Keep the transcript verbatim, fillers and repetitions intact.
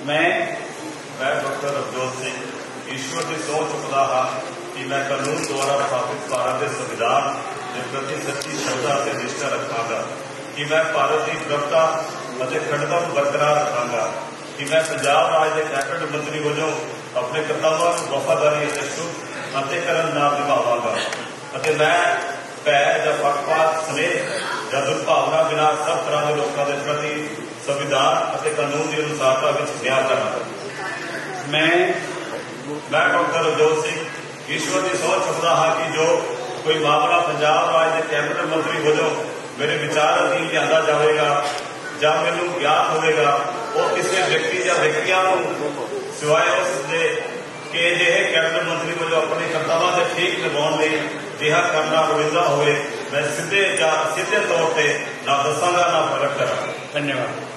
मैं मैं डॉक्टर रवजोत सिंह ईश्वर की सौं चुकता हाँ कि मैं कानून द्वारा स्थापित भारत के संविधान के प्रति सच्ची श्रद्धा से निष्ठा रखांगा कि मैं भारत की प्रभुता और अखंडता को बरकरार रखांगा कि मैं पंजाब राज के कैबिनेट मंत्री वजों अपने कर्तव्यों को वफादारी और शुभ अंतःकरण नाल निभावांगा ਅਤੇ मैं भै या पक्षपात स्नेह या दुर्भावना बिना सब तरह के लोगों के प्रति संविधान और कानून की अनुसारता में न्याय करांगा। मैं मैं डॉक्टर रवजोत सिंह ईश्वर की सौं चुकता हाँ कि जो कोई मामला पंजाब राज के कैबिनेट मंत्री वजों मेरे विचार अधीन लिया जाएगा या मैनू ज्ञात होगा वो किसी व्यक्ति या व्यक्तियों को सिवाय उसके कि अजिहे कैबिनेट मंत्री वजों अपने कर्तव्यों से ठीक निभाने जिहा करना लोड़ींदा होवे मैं सीधे या सीधे तौर पर ना दसांगा ना प्रगट करांगा। धन्यवाद।